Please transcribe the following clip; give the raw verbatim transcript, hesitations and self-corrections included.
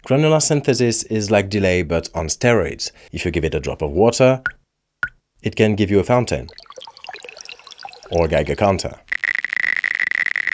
Granular synthesis is like delay but on steroids. If you give it a drop of water, it can give you a fountain or a Geiger counter.